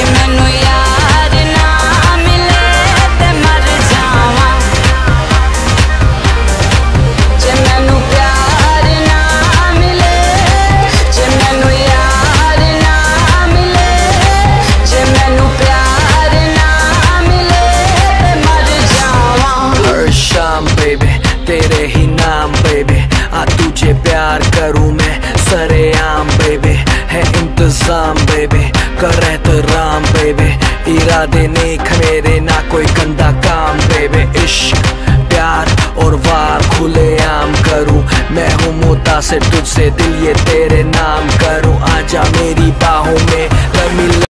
मैनू यार ना मिले ते मर जावा, जे मैनू प्यार ना मिले, जे मैनू यार ना मिले, जे मैनू प्यार ना मिले ते मर जावा। हर शाम बेबी तेरे ही नाम बेबी, आ तुझे प्यार करूं मैं सरेआम बेबी, है इंतजाम बेबी कर एहतराम बेबी, इरादे नेक मेरे ना कोई गंदा काम बेबी, इश्क प्यार और वार खुले आम करूं, मैं हूँ मुतासिर तुझसे दिल ये तेरे नाम करूं, आजा मेरी बाहों में